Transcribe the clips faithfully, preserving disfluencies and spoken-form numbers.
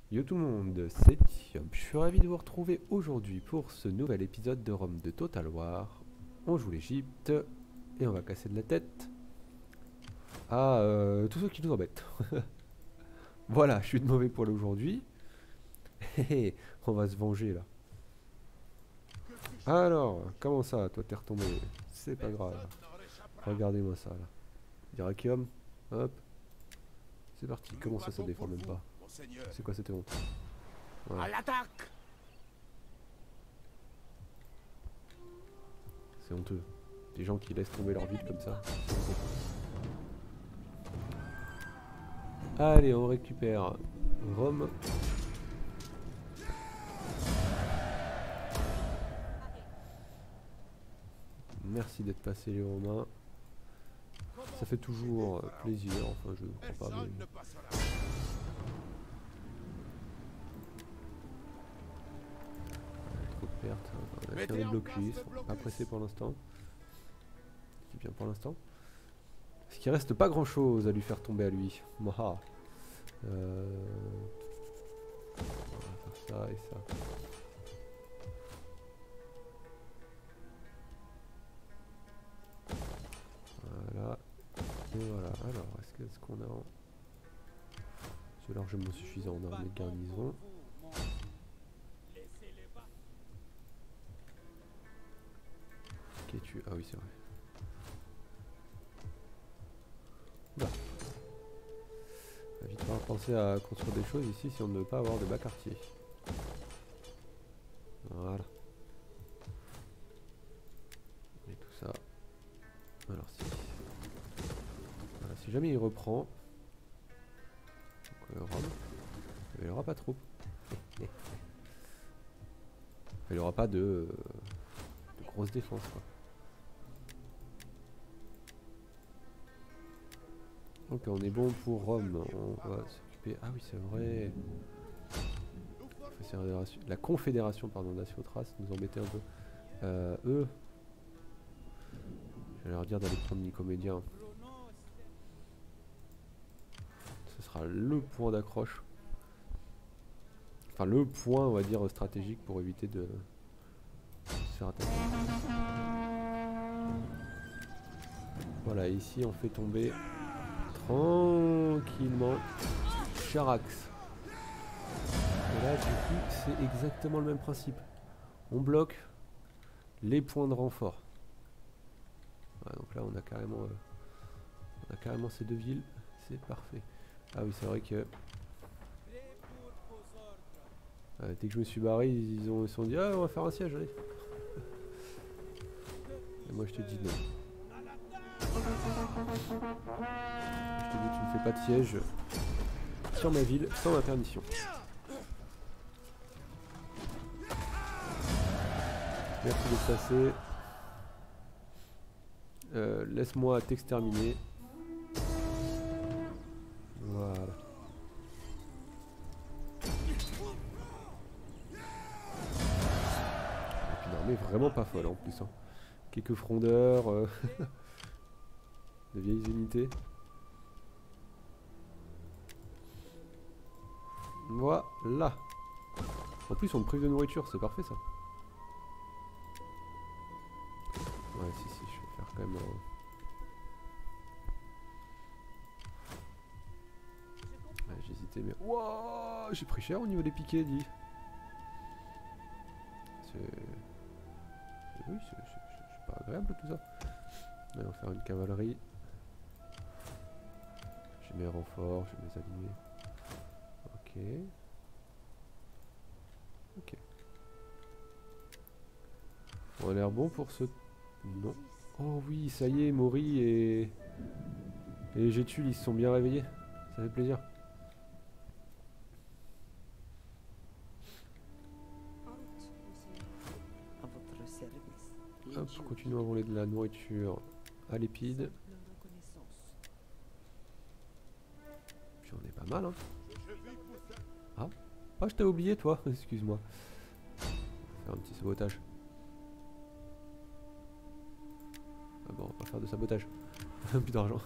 Yo tout le monde, c'est Thium. Je suis ravi de vous retrouver aujourd'hui pour ce nouvel épisode de Rome de Total War. On joue l'Egypte et on va casser de la tête à euh, tous ceux qui nous embêtent. Voilà, je suis de mauvais poil aujourd'hui. On va se venger là. Alors, comment ça, toi t'es retombé? C'est pas grave. Regardez-moi ça là. Diracium, hop. C'est parti, comment ça, ça défend même pas? C'est quoi cette honte? Voilà. À l'attaque! C'est honteux. Des gens qui laissent tomber leur ville comme ça. Allez, on récupère Rome. Merci d'être passé les Romains. Ça fait toujours euh, plaisir, enfin je ne crois pas. Mais... Trop de pertes. On a fait un blocus, pas pressé pour l'instant. Je dis bien pour l'instant. Parce qu'il reste pas grand chose à lui faire tomber à lui. Moha. Euh... On va faire ça et ça. Voilà. Et voilà. Alors, est-ce qu'on a... En... C'est largement suffisant en armée de garnison. Ok, tu... Ah oui, c'est vrai. Là. On va vite falloir penser à construire des choses ici si on ne veut pas avoir de bas quartier. Voilà. Et tout ça. Alors si... Voilà, si jamais il reprend... Donc, euh, Rome, il n'y aura pas trop. Il n'y aura pas de, de grosse défense quoi. Donc on est bon pour Rome, on va s'occuper... Ah oui c'est vrai. La confédération pardon d'Asiothrace nous embêtait un peu. Euh, eux... Je vais leur dire d'aller prendre Nicomédien. Ce sera le point d'accroche. Enfin le point on va dire stratégique pour éviter de se faire attaquer. Voilà, ici on fait tomber tranquillement Charax. Et là du coup c'est exactement le même principe. On bloque les points de renfort. Voilà, donc là on a carrément euh, on a carrément ces deux villes, c'est parfait. Ah oui c'est vrai que euh, dès que je me suis barré ils ont ils se sont dit ah on va faire un siège allez. Et moi je te dis non. Je te dis tu ne fais pas de siège sur ma ville sans ma permission. Merci d'être passé. Euh, Laisse-moi t'exterminer. Voilà. Une armée vraiment pas folle en plus. Hein. Quelques frondeurs. Euh de vieilles unités. Voilà. En plus on me prive de nourriture, c'est parfait ça. Ouais si si, je vais faire quand même... Euh... Ouais, j'hésitais mais... Wouah, j'ai pris cher au niveau des piquets, dit. C'est... Oui, c'est pas agréable tout ça. Mais on va faire une cavalerie. J'ai mes renforts, j'ai mes alliés. Ok. Ok. On a l'air bon pour ce... Non. Oh oui, ça y est, Mori et... Et les Gétules, ils se sont bien réveillés. Ça fait plaisir. Hop, continuons à voler de la nourriture à l'épide. Puis on est pas mal, hein. Ah, ah je t'ai oublié, toi. Excuse-moi. Faire un petit sabotage. Ah bon, on va pas faire de sabotage. Plus d'argent.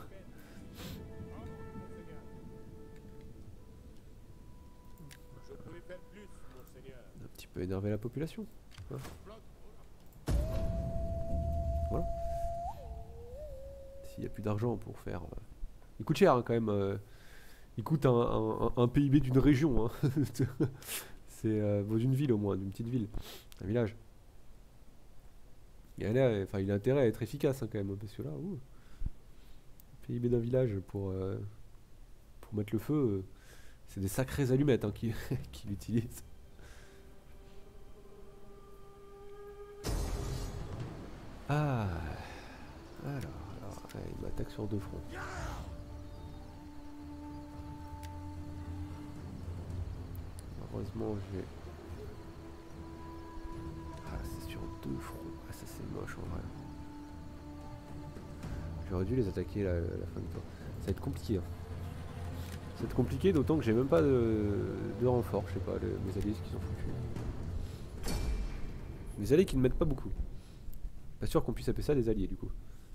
faire plus, monseigneur? Un petit peu énerver la population. Hein. Voilà. S'il n'y a plus d'argent pour faire... Euh... Il coûte cher hein, quand même. Euh... Il coûte un, un, un, un P I B d'une région. Hein. C'est euh, d'une ville au moins, d'une petite ville. Un village. Il a, enfin, il a intérêt à être efficace hein, quand même. Parce que là, ouh, P I B d'un village pour, euh, pour mettre le feu, euh, c'est des sacrées allumettes hein, qu'il qui utilise. Ah, alors, alors ouais, il m'attaque sur deux fronts. Heureusement, j'ai. Ah, c'est sur deux fronts. Ah, ça c'est moche en vrai. J'aurais dû les attaquer à la, la fin du tour. Ça va être compliqué. Hein. Ça va être compliqué, d'autant que j'ai même pas de, de renfort. Je sais pas, les, mes alliés, ce qu'ils ont foutu. Mes alliés qui ne m'aident pas beaucoup. Pas sûr qu'on puisse appeler ça des alliés du coup.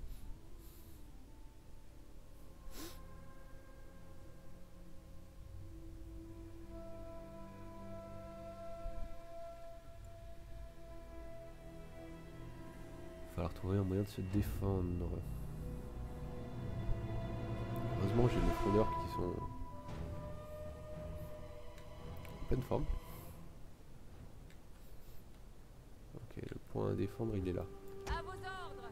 Il va falloir trouver un moyen de se défendre. Heureusement j'ai mes frondeurs qui sont en pleine forme. Ok, le point à défendre il est là. À vos ordres.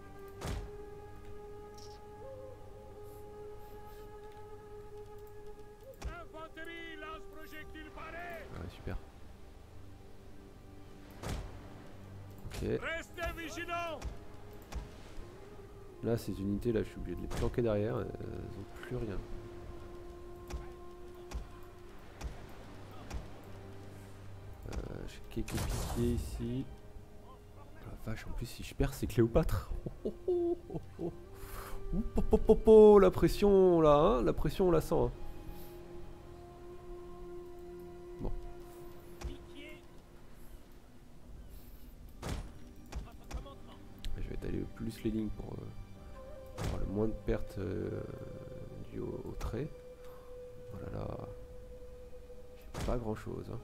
Infanterie, lance-projectile paré. Ouais, super. Ok. Restez vigilants. Là, ces unités, là, je suis obligé de les planquer derrière. Elles n'ont plus rien. Euh, j'ai quelques piquiers ici. La vache, en plus, si je perds, c'est Cléopâtre. Oh, oh, oh, oh. Ouh, po, po, po, po, la pression, là, hein, la pression, on la sent. Hein. Bon. Je vais étaler plus les lignes pour... Euh, avoir le moins de pertes euh, dues au, au trait. Oh là là, j'ai pas grand chose. Hein.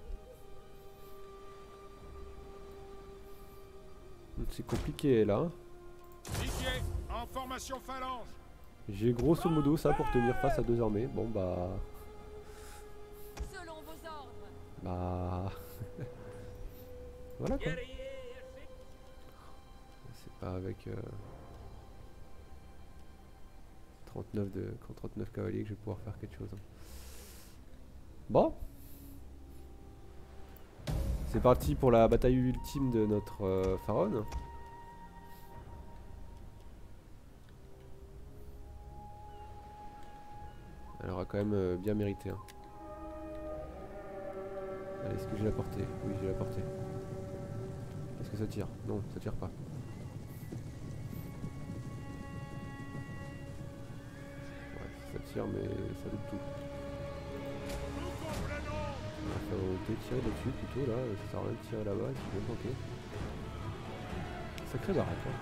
C'est compliqué là. Piquet, en formation phalange. J'ai grosso modo ça pour tenir face à deux armées. Bon bah. Selon vos ordres. Bah. Voilà quoi. C'est pas avec. Euh... trente-neuf de trente-neuf cavaliers que je vais pouvoir faire quelque chose. Bon. C'est parti pour la bataille ultime de notre euh, pharaon. Elle aura quand même euh, bien mérité. Hein. Allez, est-ce que j'ai la portée? Oui, j'ai la portée. Est-ce que ça tire? Non, ça tire pas. Ça tire mais ça loupe tout. Il faut tirer là-dessus plutôt là, ça sert à rien de tirer là-bas, c'est bien planqué. Sacré baraque hein.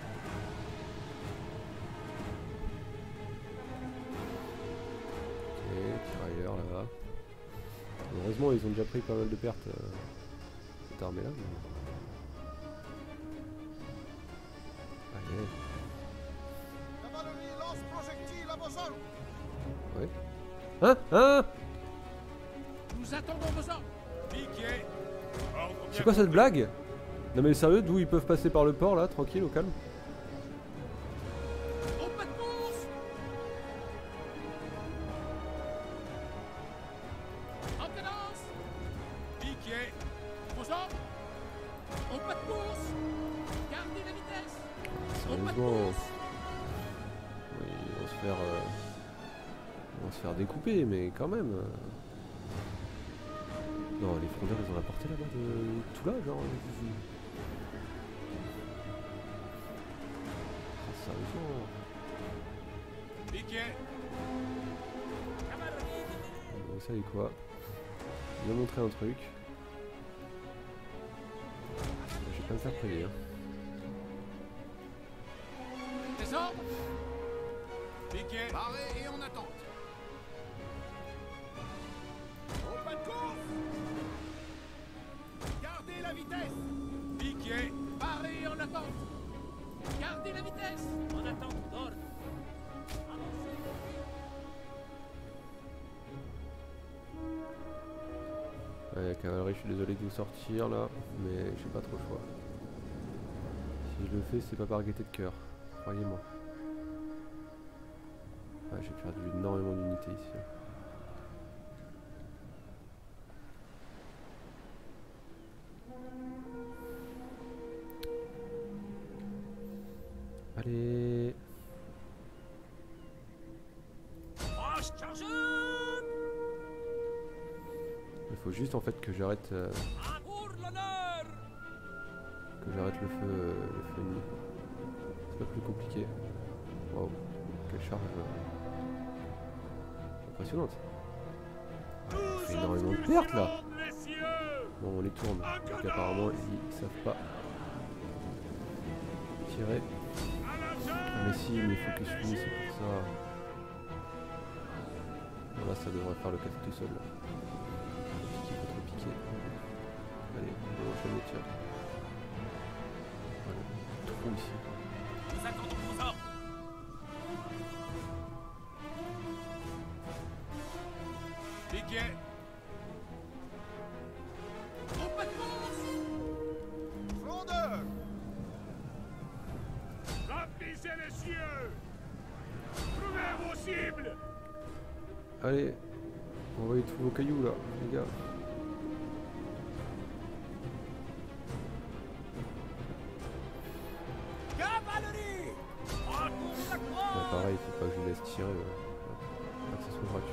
Ok, tirailleurs là-bas. Heureusement ils ont déjà pris pas mal de pertes euh, cette armée là. Mais... Allez. Cavalerie, lance-projectile à vos ordres. Ouais. Hein? Hein? Nous attendons vos ordres. Piquet. C'est quoi cette blague? Non mais sérieux, d'où ils peuvent passer par le port là, tranquille, au calme? Au pas de course. En cadence. Piquet. Vos ordres. Au pas de course. Gardez la vitesse. Au pas de Sérieusement. course. Oui, ils vont se faire... Euh... Ils vont se faire découper, mais quand même... Euh... Non, les frondeurs, ils ont la portée là-bas de tout là, genre... Ah, sérieusement... Piquet. Vous savez quoi? Je vais montrer un truc. Je vais pas me faire prier. Hein. Des ordres. Piquet. Barré et en attente. Au pas de course. Gardez la vitesse. On attend d'ordre. Avancez. Ouais, cavalerie, je suis désolé de vous sortir là, mais j'ai pas trop le choix. Si je le fais, c'est pas par gaieté de cœur, croyez-moi. Ah, j'ai perdu énormément d'unités ici. Allez. Il faut juste en fait que j'arrête euh, que j'arrête le feu euh, le feu ennemi. C'est pas plus compliqué. Waouh, quelle charge euh, impressionnante. Ça fait énormément de pertes là. Bon, on les tourne. Donc apparemment ils, ils savent pas tirer. Ah, mais si, mais il faut que je finisse, c'est pour ça. Bon, là ça devrait faire le casse tout seul. Là. Piquer, pas trop piquer. Allez, on enchaîne les tirs. Voilà, trou ici. Nous attendons vos ordres. Piquet. Oh, pas de course. Frondeur. Remplissez les cieux. Trouvez vos cibles. Allez, envoyez tous vos cailloux là, les gars. Cavalerie. Ouais, pareil, faut pas que je les laisse tirer. Euh, pas que ça soit gratuit.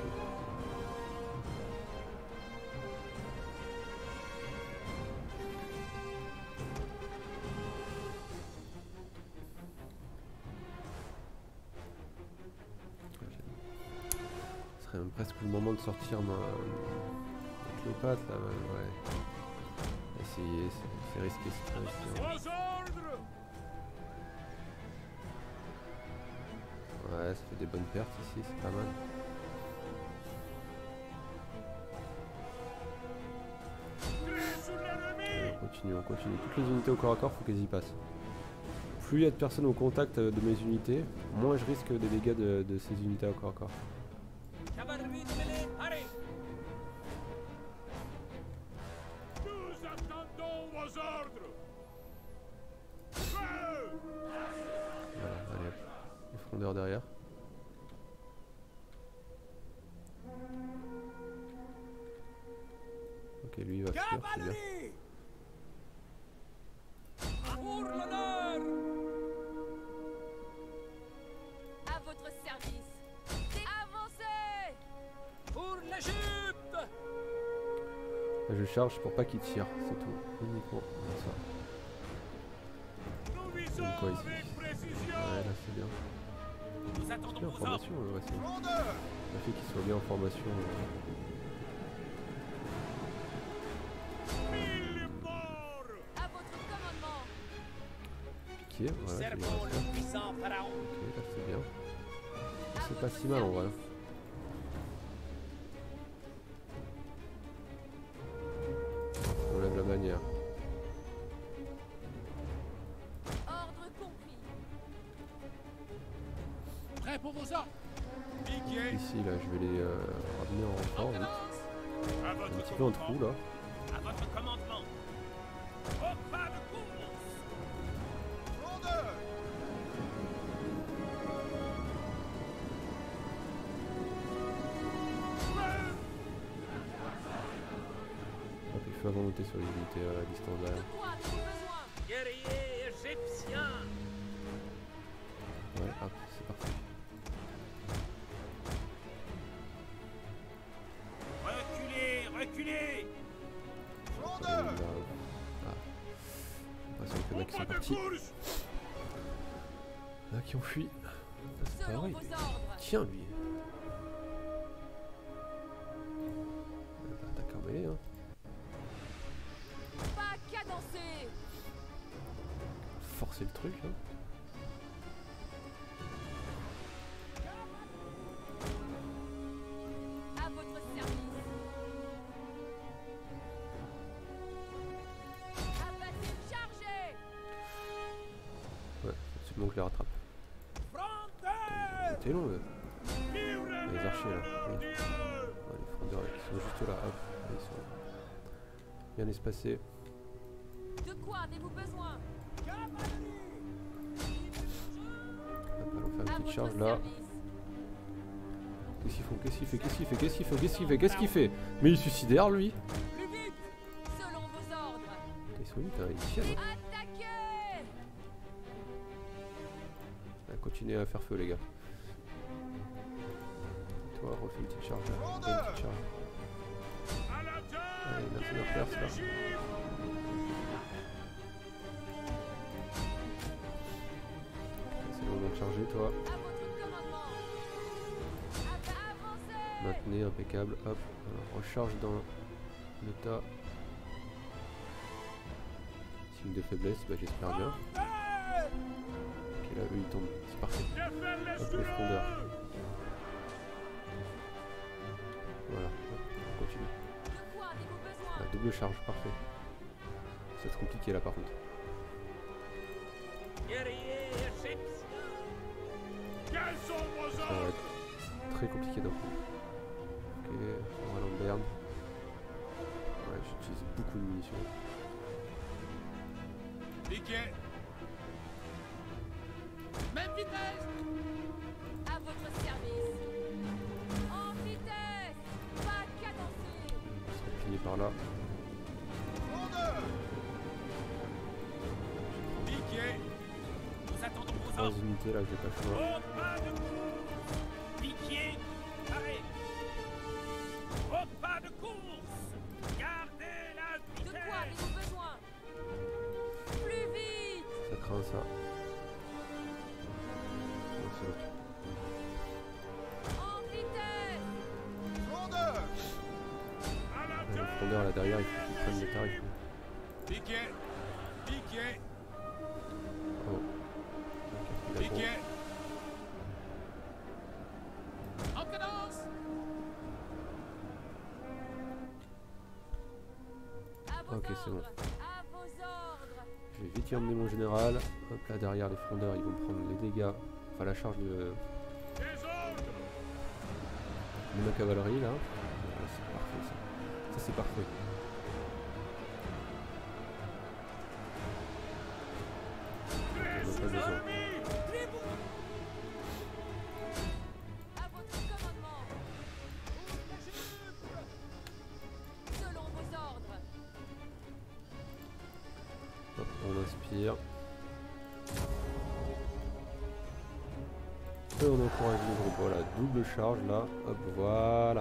Ce serait même presque le moment de sortir ma, ma Cléopâtre là, ouais. Essayez, c'est risqué, c'est très risqué. Hein. Vos ordres. Ouais, ça fait des bonnes pertes ici, c'est pas mal. Allez, on continue, on continue. Toutes les unités au corps à corps, faut qu'elles y passent. Plus il y a de personnes au contact de mes unités, moins je risque des dégâts de, de ces unités au corps à corps. Cavalerie de mêlée, allez. Nous attendons vos ordres. Feu. Voilà, allez hop. Les frondeurs derrière. Ok, lui il va fuir, c'est bien. Pour l'honneur. À votre service. Avancez. Pour l'Égypte. Là, je charge pour pas qu'il tire, c'est tout. Uniquement comme ça. Nous Comme visons quoi ici. avec précision. Ouais, là c'est bien. Nous attendons Bien en vos ordres. formation, euh, ouais, c'est le fait qu'il soit bien en formation. euh, Mille morts. À votre commandement. Piqué, voilà, ça lui Servons reste le là. puissant pharaon. Ok, là c'est bien. À C'est pas votre si mal en vrai. service. On lève la bannière. Ordre compris. Prêt pour vos ordres. Piquet. Ici là, je vais les euh, ramener en renfort vite. À Un votre petit peu en trou là. À votre commandement. Au pas de course. Frondeur. Hop, il faut avant monter sur les unités à distance De derrière. quoi avez-vous besoin? Guerrier égyptien. Ouais, hop, c'est parti. Reculez, reculez. Allez, là, ah. L'impression qu'il y en a qui sont partis. Là qui ont fui. Ah, c'est pas Selon vrai. vos il est- ordres. Tiens lui. Il va attaquer en mêlée hein. Pas cadencé. Forcer le truc hein. À votre service. Abattez, chargez. Ouais, au-dessus de Sinon je les rattrape. T'es long là. Les archers là. Oui. Ouais, les frondeurs qui sont juste là. Hop. Ils sont bien espacés. De quoi avez-vous besoin? Hop, allons faire À une petite votre charge là. service. Qu'est-ce qu'il faut? Qu'est-ce qu'il fait? Qu'est-ce qu'il fait? Qu'est-ce qu'il fait? Qu'est-ce qu'il fait? Qu'est-ce qu'il fait? Mais il est suicidaire lui. Plus vite. Selon vos ordres. Ils sont vite, hein, ils tiennent. Hein. Attaquez. Ouais, continuez à faire feu les gars. Toi, refais une petite charge là. Refais une petite charge. Allez, merci de refaire ça. C'est le moment de charger toi. À votre commandement. Av- Avancez. Maintenez, impeccable. Hop, alors, recharge dans le tas. Signe de faiblesse, bah, j'espère bien. Ok, là, eux ils tombent, c'est parfait. Hop, les frondeurs. Voilà, hop, on continue. De quoi avez-vous besoin? La double charge, parfait. Ça va être compliqué là par contre. Ça va être très compliqué d'un coup. Ok, on va Lambert. Ouais, j'utilise beaucoup de munitions. Piquet. Même vitesse. À votre service. En vitesse. Pas cadencé. On va se replier par là. Piquet. Nous attendons vos Trois ordres. unités là, j'ai pas le choix. Au pas de course. Piquet. Arrête. Au pas de course. Gardez la De quoi vitesse. avez-vous besoin? Plus vite. Ça craint ça. Non, c'est l'autre. En vitesse. Le frondeur là derrière, il faut qu'il prenne le tarif. Piquet. Piquet. Oh. Ok, il a bon. Piquet. En cadence. À vos Ok, c'est bon. ordres. À vos ordres. Je vais vite y emmener mon général. Hop là derrière les frondeurs, ils vont prendre les dégâts. Enfin la charge de, Des ordres. de ma cavalerie là. Voilà, c'est parfait ça. Ça c'est parfait. On n'a pas besoin. À votre commandement. Selon vos ordres. Hop, on inspire. Et on encourage les groupes. Voilà, double charge là. Hop, voilà.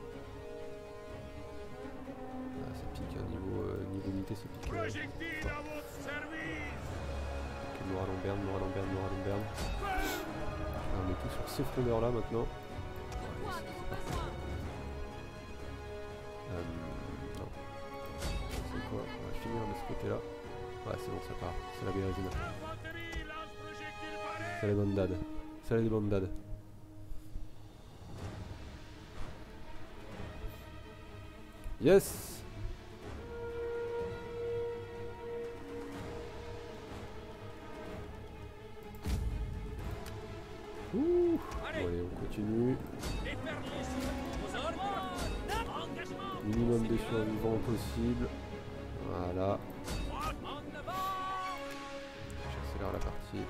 Ah, ça pique, hein, niveau, euh, niveau unité, ça pique. Euh, Projectile à votre service. ok, Noir Lambert, Noir Lambert, Noir Lambert. On met tout sur ces frondeurs là maintenant. De quoi avez-vous besoin? Euh, non. C'est quoi? On va finir de ce côté là. Ouais, c'est bon, ça part. C'est la guérison. Infanterie lance projectile barré. C'est la bandade. C'est la bandade. Yes! Ouh! Allez. Bon, allez, on continue. Déferlez sur vos ordres. Engagement. Minimum de survivants possible. Voilà. En avant. J'accélère la partie.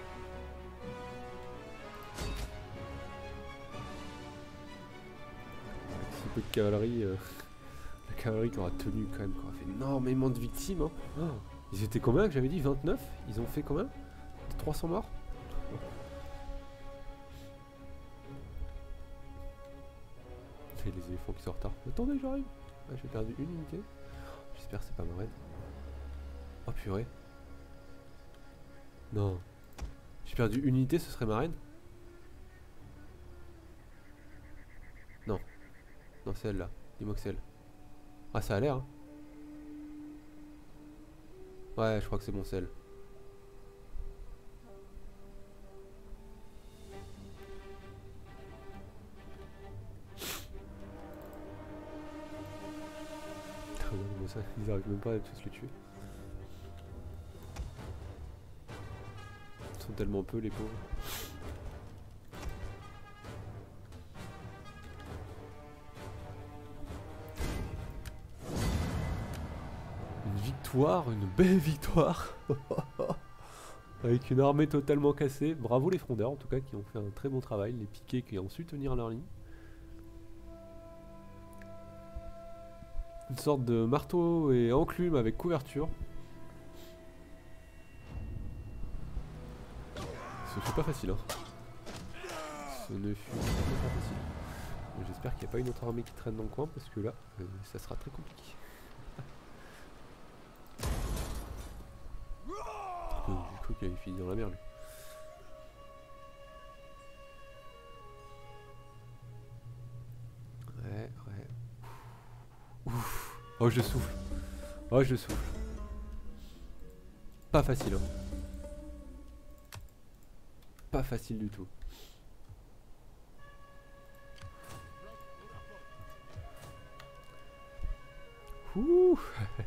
Avec si peu de cavalerie, euh, la cavalerie qui aura tenu quand même, qui aura fait énormément de victimes. Hein. Oh, ils étaient combien que j'avais dit? vingt-neuf? Ils ont fait combien? trois cents morts? Et les éléphants qui sont en retard. Attendez, j'arrive. Ah, j'ai perdu une unité. J'espère que c'est pas ma reine. Oh purée. Non. J'ai perdu une unité, ce serait ma reine? Non. Non, c'est elle là. Dis-moi que c'est elle. Ah, ça a l'air. Hein. Ouais, je crois que c'est bon, c'est elle. Ça, ils arrivent même pas à tous les tuer. Ils sont tellement peu, les pauvres. Une victoire, une belle victoire. Avec une armée totalement cassée. Bravo les frondeurs en tout cas qui ont fait un très bon travail. Les piquets qui ont su tenir leur ligne. Une sorte de marteau et enclume avec couverture. Ce fut pas facile, hein. Ce ne fut pas facile. J'espère qu'il n'y a pas une autre armée qui traîne dans le coin parce que là, euh, ça sera très compliqué. euh, J'ai cru qu'il avait fini dans la mer lui. Ouais, ouais. Ouf. Oh, je souffle. Oh, je souffle. Pas facile, hein. Pas facile du tout. Ouh.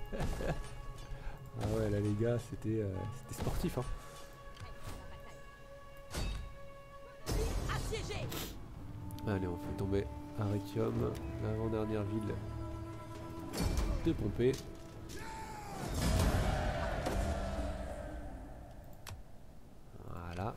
Ah ouais là les gars c'était euh, c'était sportif hein. Allez on fait tomber Arretium, l'avant-dernière ville de Pompée. Voilà.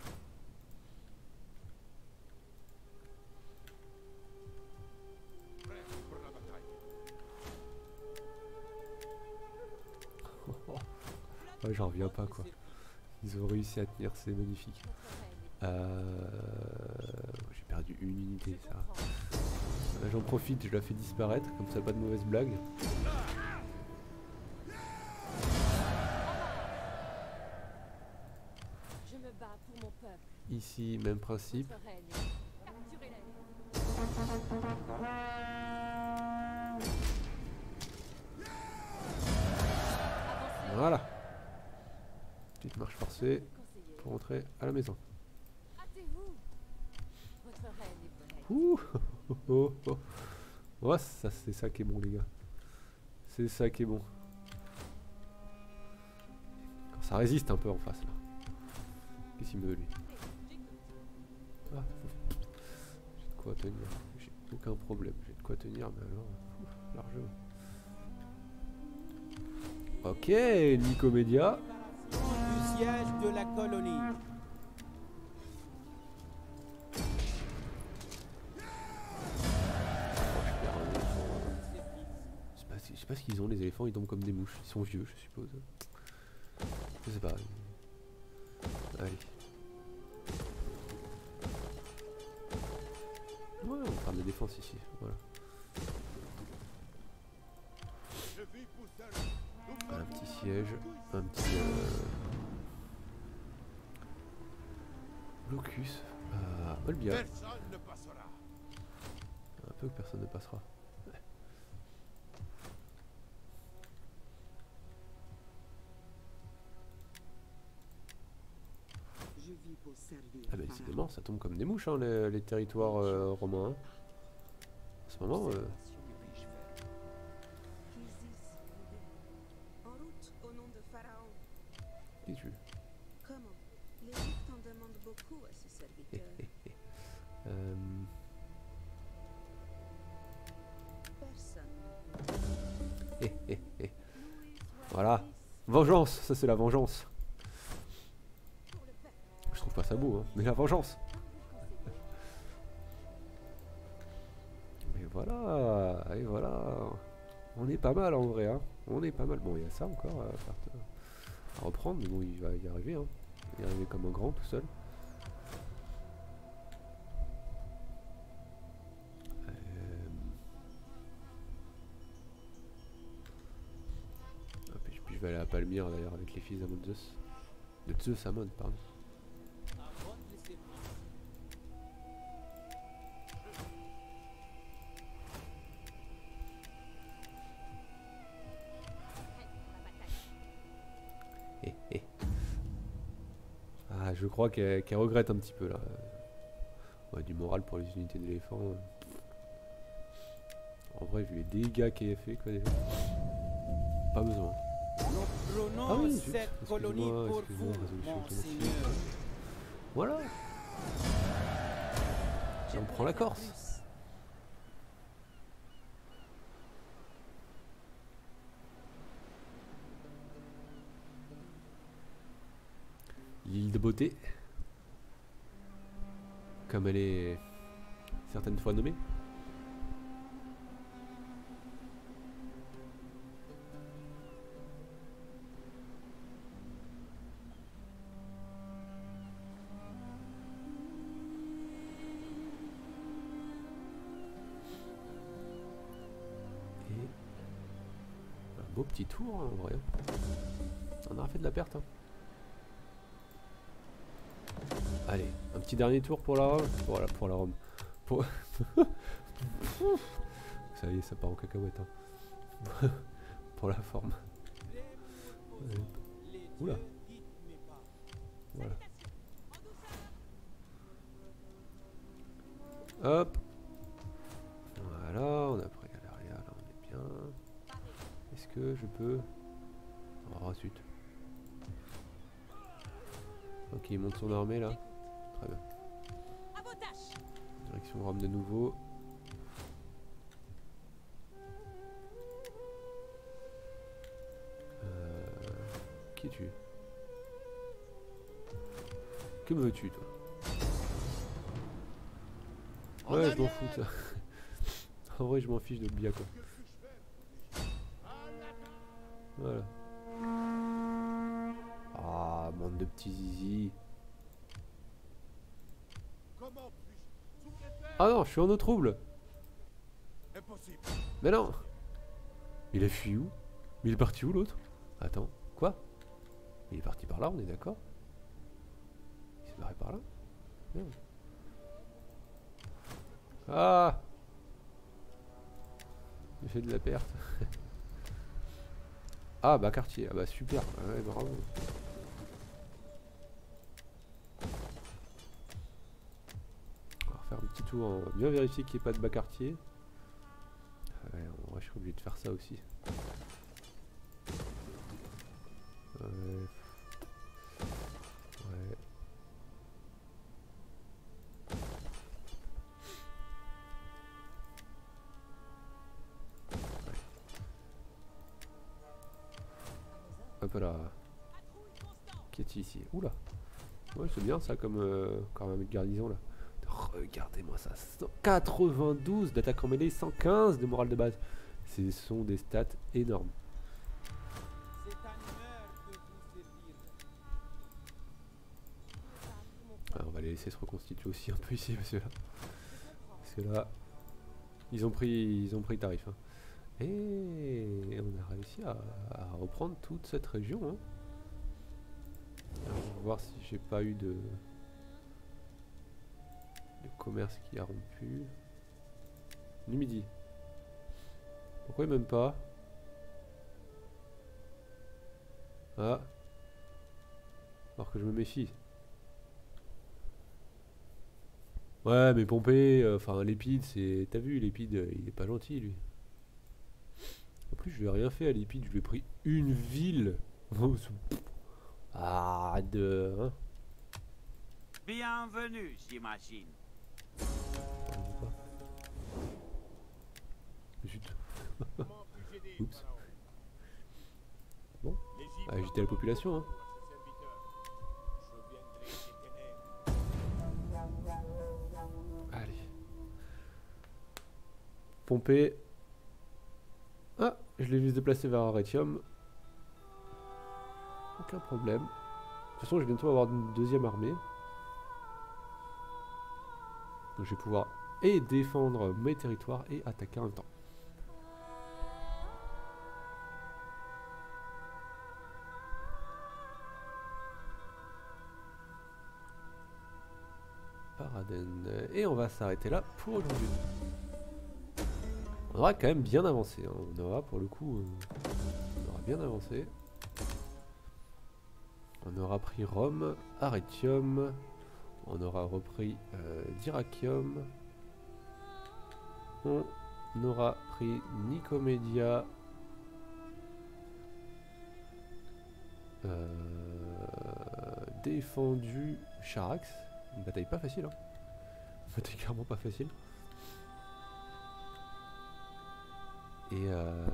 Oh, j'en reviens pas quoi. Ils ont réussi à tenir, c'est magnifique. Euh... J'ai perdu une unité ça. Euh, J'en profite, je la fais disparaître, comme ça pas de mauvaise blague. Je me bats pour mon peuple. Ici, même principe. Votre règne. Capturez-les. Voilà. Petite marche forcée Conseillez. pour rentrer à la maison. Hâtez-vous. Votre reine est prête. Ouh. Oh, oh, oh. Ouais, ça c'est ça qui est bon les gars. C'est ça qui est bon. Quand ça résiste un peu en face là. Qu'est-ce qu'il me veut lui? Ah, j'ai de quoi tenir. J'ai aucun problème. J'ai de quoi tenir, mais alors ouf, largement. Ok, Nicomédia. Du siège de la colonie. Je sais pas ce qu'ils ont les éléphants, ils tombent comme des mouches. Ils sont vieux je suppose. Je sais pas. Allez. Ouais, on parle de défense ici. Voilà. Un petit siège, un petit euh... blocus, euh, Olbia. Personne ne passera. Un peu que personne ne passera. Ouais. Je vis pour servir. Ah bah décidément, ça tombe comme des mouches hein, les, les territoires euh, romains. Hein. En ce moment, euh, En route au nom de Pharaon. qu'est-ce que tu veux? Comment? L'Égypte en demande beaucoup à ses serviteurs. euh, Personne. hé, hé, hé. Voilà. Vengeance, ça c'est la vengeance. Je trouve pas ça beau, hein, mais la vengeance. Et voilà, et voilà. On est pas mal en vrai, hein. On est pas mal. Bon, il y a ça encore à, à reprendre, mais bon, il va y arriver, hein. Il va y arriver comme un grand tout seul. Euh... Ah, puis, puis je vais aller à Palmyre d'ailleurs avec les fils d'Amon Zeus. De Zeus Amon, pardon. Eh, eh. Ah, je crois qu'elle qu'elle regrette un petit peu là. Ouais, du moral pour les unités d'éléphants. En vrai, vu les dégâts qu'elle a fait, quoi, déjà. Pas besoin. Nous prenons Ah oui, zut, cette colonie excusez-moi, pour excusez-moi, vous, résolution mon automatique. seigneur. Voilà. Et on prend la Corse. L'île de beauté, comme elle est certaines fois nommée. Et un beau petit tour hein, en vrai. On a fait de la perte. Hein. Allez, un petit dernier tour pour la Rome. Voilà, pour la Rome. Pour... ça y est, ça part en cacahuète. Hein. Pour la forme. Allez. Oula. Voilà. Hop. Voilà, on a pris Galeria, là on est bien. Est-ce que je peux... Oh zut. Ok, il monte son armée là. Très bien. Direction Rome de nouveau. Euh, qui es-tu? Que me veux-tu toi? Ouais, je m'en fous de ça. En vrai, je m'en fiche de bien quoi. Voilà. Ah, bande de petits zizi. Ah non, je suis en eau trouble. Mais non. Il a fui où? Mais il est parti où l'autre? Attends, quoi? Il est parti par là, on est d'accord? Il s'est barré par là? Merde. Ah! J'ai fait de la perte. Ah bah quartier, ah bah super, ouais, bravo. On va refaire un petit tour, on va bien vérifier qu'il n'y ait pas de bas quartier. Ouais, on va, je suis obligé de faire ça aussi. Ouais. Ouais. Hop là. Qui est ici? Oula. Ouais, c'est bien ça comme euh, quand même garnison là. Regardez-moi ça. quatre-vingt-douze d'attaque en mêlée, cent quinze de morale de base. Ce sont des stats énormes. Ah, on va les laisser se reconstituer aussi un peu ici parce que là, parce que là ils ont pris ils ont pris tarif. Hein. Et on a réussi à, à reprendre toute cette région. Hein. Alors, on va voir si j'ai pas eu de, de commerce qui a rompu. Numidie. Pourquoi même pas? Ah. Alors que je me méfie. Ouais, mais Pompée, enfin euh, Lépide, c'est... T'as vu, Lépide, euh, il est pas gentil, lui. En plus, je lui ai rien fait à Lépide, je lui ai pris une ville. Ah, de... Hein. Bienvenue, j'imagine. Zut. Oups. Bon, à agiter la population, hein. Allez. Pompée. Ah, je l'ai juste déplacé vers Arretium. Aucun problème. De toute façon, je vais bientôt avoir une deuxième armée. Donc je vais pouvoir et défendre mes territoires et attaquer en même temps. Paraden. Et on va s'arrêter là pour aujourd'hui. On aura quand même bien avancé. Hein. On aura pour le coup... Euh, on aura bien avancé. On aura pris Rome, Arretium. On aura repris euh, Dyrrachium. On aura pris Nicomédia. Euh, défendu Charax, une bataille pas facile. Hein. Une bataille clairement pas facile. Et, euh...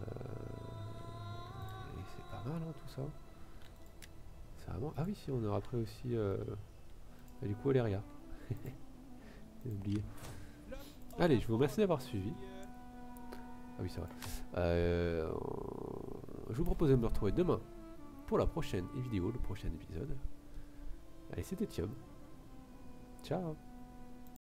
Et c'est pas mal hein, tout ça. C'est vraiment... Ah oui, si, on aura après aussi... Euh... Et du coup, Aléria. J'ai oublié. Allez, je vous remercie d'avoir suivi. Ah oui, c'est vrai. Euh... Je vous propose de me retrouver demain pour la prochaine vidéo, le prochain épisode. Allez, c'était Thiom. Ciao.